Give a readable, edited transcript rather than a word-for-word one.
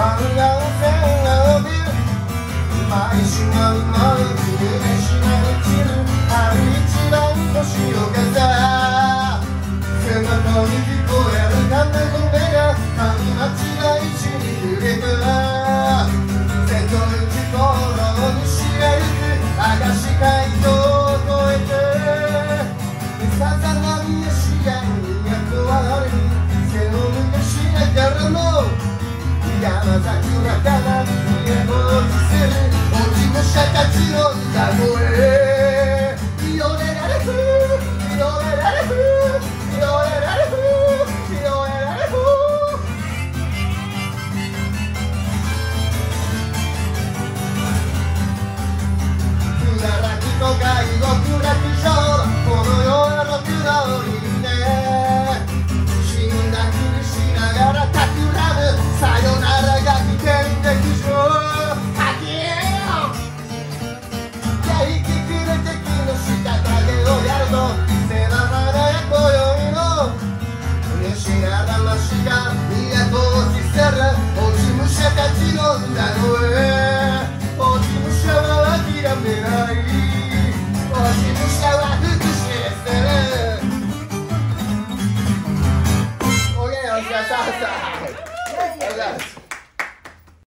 毎週がうまい昼飯が落ちる春一番年を風背中に聞こえる風の音が神町が一に揺れた瀬戸内灯籠にしがゆく明石街道を越えてさざ波やしが都は春に背を向けしながらも山崎のから家を見せる落ち武者たちの歌声よれられふよれられふよれられふよれられふ茨城と外国楽勝この世はろくろにね死んだふりしながら企むさよならが危険劇場吐き息くれ敵の下影をやると狭間な今宵の主な魂が都を着せる落ち武者たちの歌声落ち武者は諦めない落ち武者は復讐する OK お疲れ様でした。